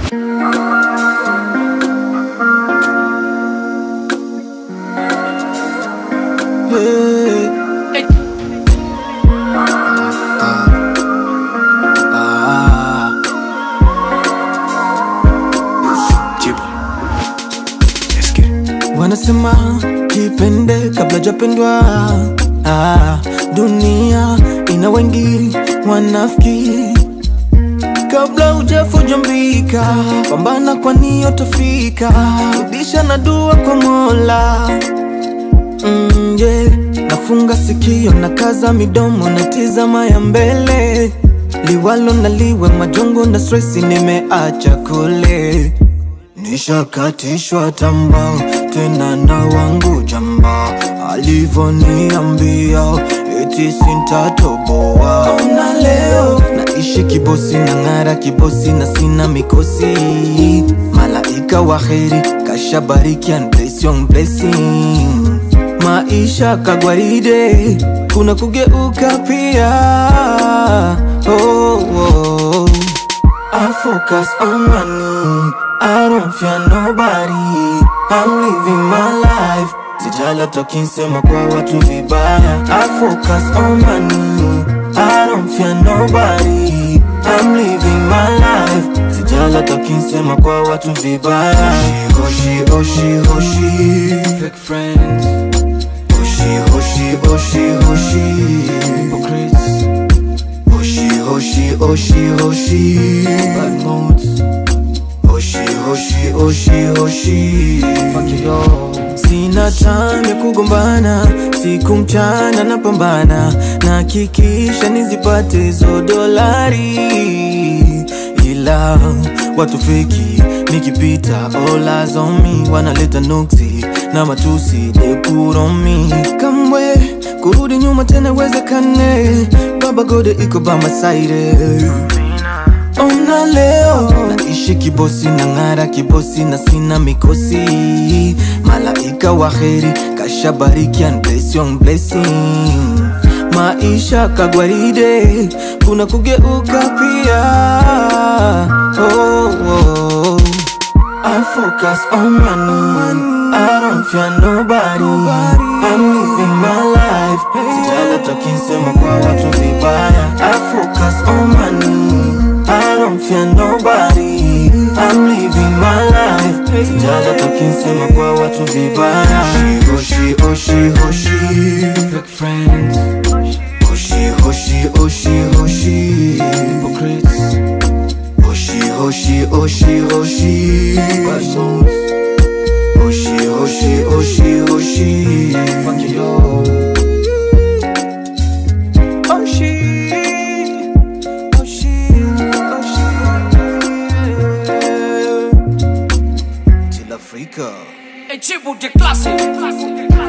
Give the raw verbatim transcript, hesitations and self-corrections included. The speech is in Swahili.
Wanasema jipende kabla japendwa. Ah, dunia ina wengi wanafiki. Kabla hujafujumbika, pambana kwa nia utafika. Rudisha na dua kwa Mola. Mm, yeah. Nafunga sikio na kaza midomo na tizama ya mbele. Liwalo na liwe majongo na stressi nimeacha kule. Nishakatishwa tamba tena na wangu jamba, alivoniambia eti sintatoboa. Ona leo naishi kibosi na ngara kibosi na sina mikosi. Malaika wa kheri kashabariki and bless your blessing. Maisha kagwaride kuna kugeuka pia. Oh, oh. I focus on money, I don't fear nobody. I'm living my life, sijala tokinsema kwa watu vibaya. I focus on money, I don't fear nobody. I'm living my life, sijala tokinsema kwa watu vibaya. Hoshi, hoshi, hoshi, fake friends. Hoshi, hoshi, hoshi, hoshi, hypocrites. Hoshi, hoshi, hoshi, hoshi, bad moods. Hoshi, hoshi, hoshi, hoshi, fuck it all. Sina time ya kugombana, siku mchana napambana, nahakikisha nizipate hizo dolari. Ila watu feki nikipita all eyes on me, wanaleta nuksi na matusi they put on me. Kamwe kurudi nyuma tena wezekane, Baba God iko by my side. Ona leo naishi kibosi na ngara kibosi na sina mikosi. Malaika wa kheri kashabariki and bless your blessing. Maisha kagwaride kuna kugeuka pia. Oh, oh. I focus on money, I don't fear nobody. I'm living my life, sijala tokinsema kwa watu vibaya. I focus on money, I don't fear nobody. I'm living my life, sijala tokinsema kwa watu vibaya. Hoshi, hoshi, hoshi, fake friends. Hoshi, hoshi, hoshi, hoshi, hypocrites. Hoshi, hoshi, hoshi, hoshi, bad moods. Hoshi, hoshi, hoshi, hoshi, fuck it all. Hoshi, hoshi, hoshi, Till Africa. Hey, Chibu de clase.